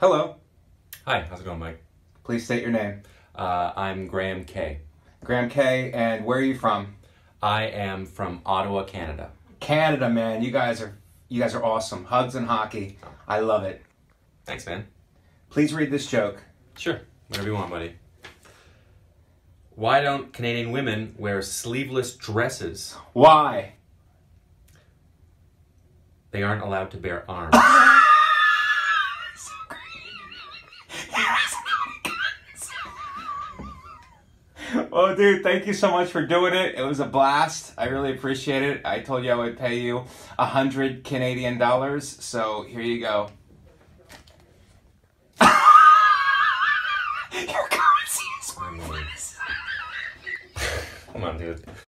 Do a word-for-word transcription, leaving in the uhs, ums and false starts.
Hello. Hi, how's it going, Mike? Please state your name. Uh, I'm Graham K. Graham K. And where are you from? I am from Ottawa, Canada. Canada, man. You guys are you guys are awesome. Hugs and hockey. I love it. Thanks, man. Please read this joke. Sure, whatever you want, buddy. Why don't Canadian women wear sleeveless dresses? Why? They aren't allowed to bear arms. So great. Well, dude, thank you so much for doing it. It was a blast. I really appreciate it. I told you I would pay you a hundred Canadian dollars, so here you go. Your currency is worthless. Come on, dude.